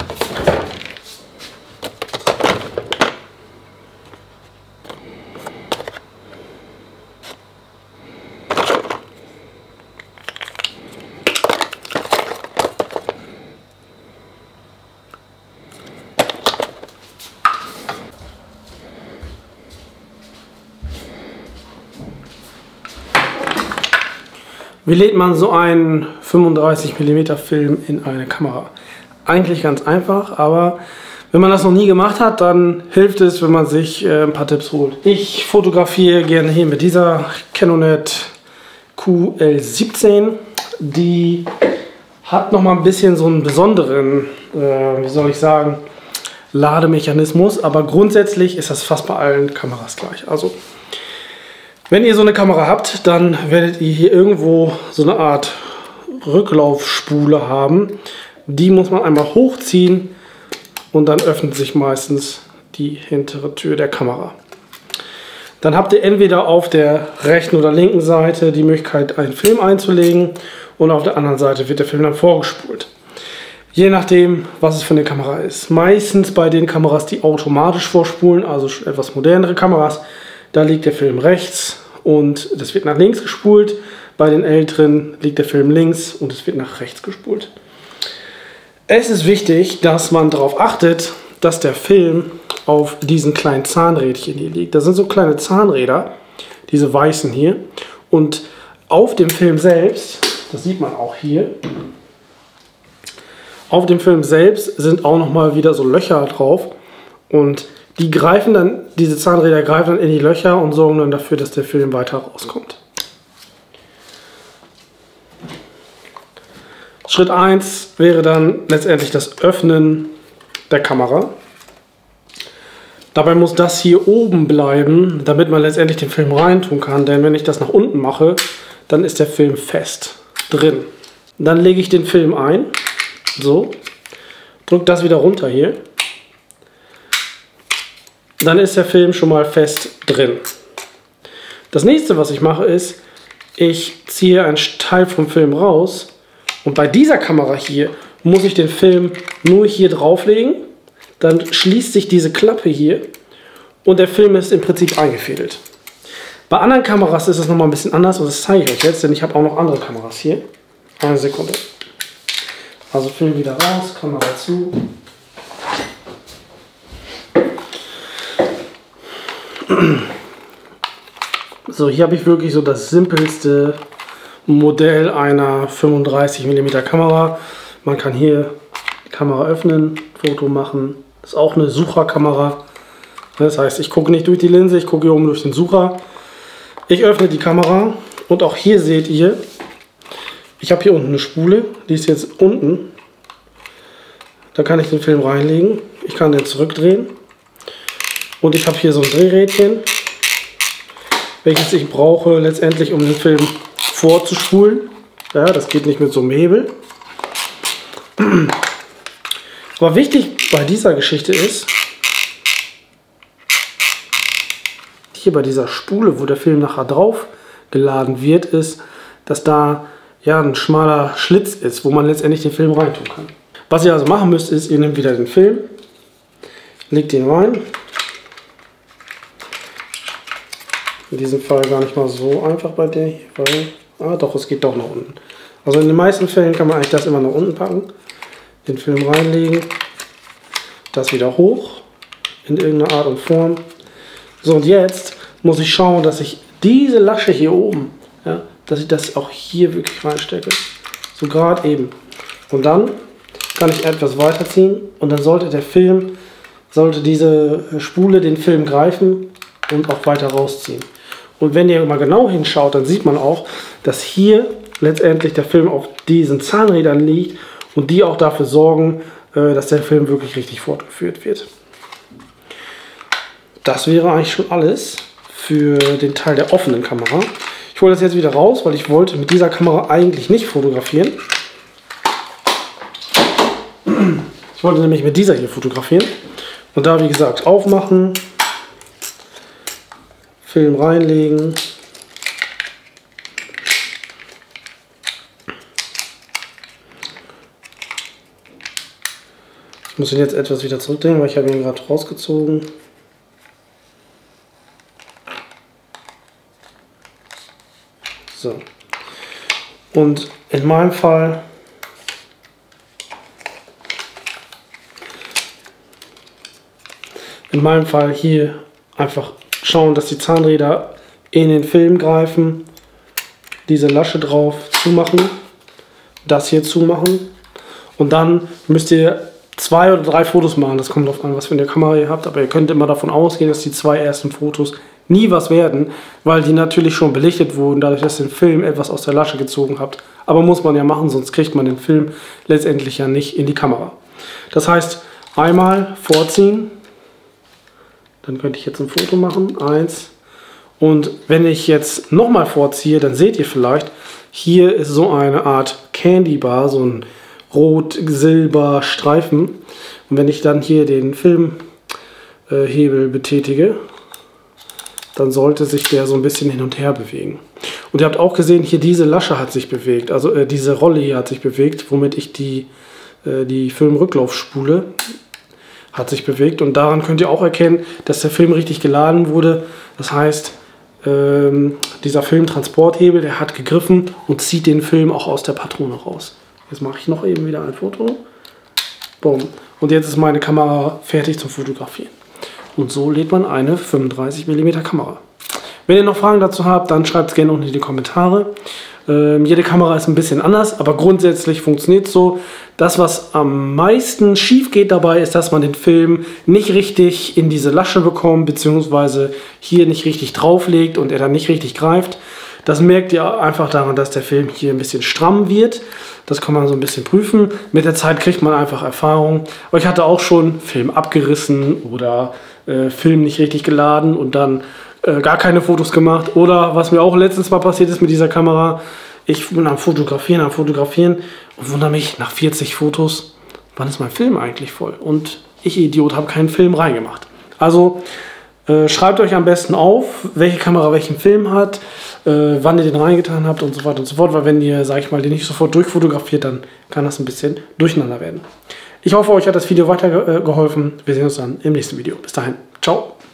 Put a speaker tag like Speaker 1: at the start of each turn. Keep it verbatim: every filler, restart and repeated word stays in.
Speaker 1: Wie lädt man so einen fünfunddreißig Millimeter Film in eine Kamera? Eigentlich ganz einfach, aber wenn man das noch nie gemacht hat, dann hilft es, wenn man sich äh, ein paar Tipps holt. Ich fotografiere gerne hier mit dieser Canonet Q L siebzehn. Die hat noch mal ein bisschen so einen besonderen, äh, wie soll ich sagen, Lademechanismus, aber grundsätzlich ist das fast bei allen Kameras gleich. Also wenn ihr so eine Kamera habt, dann werdet ihr hier irgendwo so eine Art Rücklaufspule haben. Die muss man einmal hochziehen und dann öffnet sich meistens die hintere Tür der Kamera. Dann habt ihr entweder auf der rechten oder linken Seite die Möglichkeit, einen Film einzulegen und auf der anderen Seite wird der Film dann vorgespult. Je nachdem, was es für eine Kamera ist. Meistens bei den Kameras, die automatisch vorspulen, also etwas modernere Kameras, da liegt der Film rechts und das wird nach links gespult. Bei den älteren liegt der Film links und es wird nach rechts gespult. Es ist wichtig, dass man darauf achtet, dass der Film auf diesen kleinen Zahnrädchen hier liegt. Das sind so kleine Zahnräder, diese weißen hier. Und auf dem Film selbst, das sieht man auch hier, auf dem Film selbst sind auch nochmal wieder so Löcher drauf. Und die greifen dann, diese Zahnräder greifen dann in die Löcher und sorgen dann dafür, dass der Film weiter rauskommt. Schritt eins wäre dann letztendlich das Öffnen der Kamera. Dabei muss das hier oben bleiben, damit man letztendlich den Film reintun kann. Denn wenn ich das nach unten mache, dann ist der Film fest drin. Dann lege ich den Film ein, so, drücke das wieder runter hier. Dann ist der Film schon mal fest drin. Das nächste, was ich mache, ist, ich ziehe einen Teil vom Film raus und bei dieser Kamera hier muss ich den Film nur hier drauflegen. Dann schließt sich diese Klappe hier und der Film ist im Prinzip eingefädelt. Bei anderen Kameras ist es nochmal ein bisschen anders und das zeige ich euch jetzt, denn ich habe auch noch andere Kameras hier. Eine Sekunde. Also Film wieder raus, Kamera zu. So, hier habe ich wirklich so das simpelste Modell einer fünfunddreißig Millimeter Kamera. Man kann hier die Kamera öffnen, Foto machen. Das ist auch eine Sucherkamera. Das heißt, ich gucke nicht durch die Linse, ich gucke hier oben durch den Sucher. Ich öffne die Kamera und auch hier seht ihr, ich habe hier unten eine Spule, die ist jetzt unten. Da kann ich den Film reinlegen. Ich kann den zurückdrehen. Und ich habe hier so ein Drehrädchen, welches ich brauche letztendlich, um den Film vorzuspulen. Ja, das geht nicht mit so einem Hebel. Aber wichtig bei dieser Geschichte ist, hier bei dieser Spule, wo der Film nachher drauf geladen wird, ist, dass da ja ein schmaler Schlitz ist, wo man letztendlich den Film reintun kann. Was ihr also machen müsst, ist, ihr nehmt wieder den Film, legt ihn rein. In diesem Fall gar nicht mal so einfach bei der hier, weil, ah doch, es geht doch nach unten. Also in den meisten Fällen kann man eigentlich das immer nach unten packen, den Film reinlegen, das wieder hoch, in irgendeiner Art und Form. So, und jetzt muss ich schauen, dass ich diese Lasche hier oben, ja, dass ich das auch hier wirklich reinstecke. So gerade eben. Und dann kann ich etwas weiterziehen und dann sollte der Film, sollte diese Spule den Film greifen und auch weiter rausziehen. Und wenn ihr mal genau hinschaut, dann sieht man auch, dass hier letztendlich der Film auf diesen Zahnrädern liegt und die auch dafür sorgen, dass der Film wirklich richtig fortgeführt wird. Das wäre eigentlich schon alles für den Teil der offenen Kamera. Ich hole das jetzt wieder raus, weil ich wollte mit dieser Kamera eigentlich nicht fotografieren. Ich wollte nämlich mit dieser hier fotografieren. Und da, wie gesagt, aufmachen, Film reinlegen. Ich muss ihn jetzt etwas wieder zurückdrehen, weil ich habe ihn gerade rausgezogen. So. Und in meinem Fall in meinem Fall hier einfach schauen, dass die Zahnräder in den Film greifen, diese Lasche drauf zumachen, das hier zumachen und dann müsst ihr zwei oder drei Fotos machen. Das kommt drauf an, was für eine Kamera ihr habt, aber ihr könnt immer davon ausgehen, dass die zwei ersten Fotos nie was werden, weil die natürlich schon belichtet wurden, dadurch, dass ihr den Film etwas aus der Lasche gezogen habt. Aber muss man ja machen, sonst kriegt man den Film letztendlich ja nicht in die Kamera. Das heißt, einmal vorziehen, dann könnte ich jetzt ein Foto machen, eins. Und wenn ich jetzt nochmal vorziehe, dann seht ihr vielleicht, hier ist so eine Art Candy Bar, so ein Rot-Silber-Streifen. Und wenn ich dann hier den Filmhebel betätige, dann sollte sich der so ein bisschen hin und her bewegen. Und ihr habt auch gesehen, hier diese Lasche hat sich bewegt, also äh, diese Rolle hier hat sich bewegt, womit ich die, äh, die Filmrücklaufspule hat sich bewegt. Und daran könnt ihr auch erkennen, dass der Film richtig geladen wurde. Das heißt, ähm, dieser Filmtransporthebel, der hat gegriffen und zieht den Film auch aus der Patrone raus. Jetzt mache ich noch eben wieder ein Foto. Boom. Und jetzt ist meine Kamera fertig zum Fotografieren. Und so lädt man eine fünfunddreißig Millimeter Kamera. Wenn ihr noch Fragen dazu habt, dann schreibt es gerne unten in die Kommentare. Ähm, jede Kamera ist ein bisschen anders, aber grundsätzlich funktioniert es so. Das, was am meisten schief geht dabei, ist, dass man den Film nicht richtig in diese Lasche bekommt, beziehungsweise hier nicht richtig drauflegt und er dann nicht richtig greift. Das merkt ihr einfach daran, dass der Film hier ein bisschen stramm wird. Das kann man so ein bisschen prüfen. Mit der Zeit kriegt man einfach Erfahrung. Aber ich hatte auch schon Film abgerissen oder äh, Film nicht richtig geladen und dann äh, gar keine Fotos gemacht. Oder was mir auch letztens mal passiert ist mit dieser Kamera, ich bin am Fotografieren, am Fotografieren und wundere mich nach vierzig Fotos, wann ist mein Film eigentlich voll? Und ich, Idiot, habe keinen Film reingemacht. Also äh, schreibt euch am besten auf, welche Kamera welchen Film hat, äh, wann ihr den reingetan habt und so weiter und so fort. Weil wenn ihr, sag ich mal, den nicht sofort durchfotografiert, dann kann das ein bisschen durcheinander werden. Ich hoffe, euch hat das Video weitergeholfen. Wir sehen uns dann im nächsten Video. Bis dahin. Ciao.